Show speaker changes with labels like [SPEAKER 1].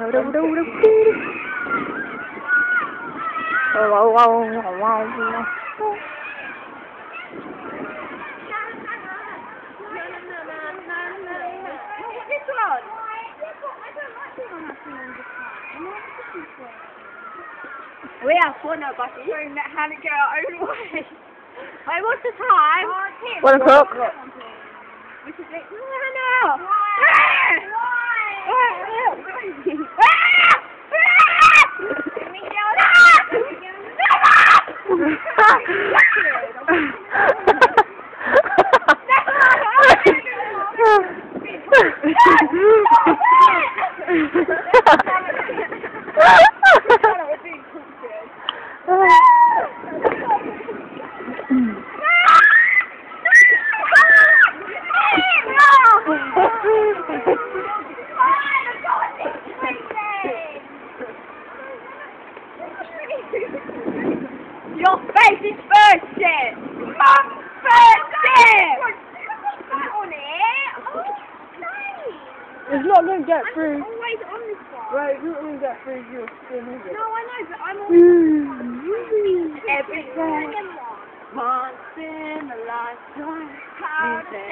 [SPEAKER 1] We have fun now, Bucky. Bring that hand and go our own way. Wait, what's the time?
[SPEAKER 2] 1 o'clock.
[SPEAKER 1] We should make... No! Your face is first, shit! Mum, first, shit! On it! Oh, nice!
[SPEAKER 2] It's not going to get through.
[SPEAKER 1] I'm always on this one.
[SPEAKER 2] Right, it's not going to get through if you're still moving.
[SPEAKER 1] No, I know, but I'm always... Every day, once in a lifetime.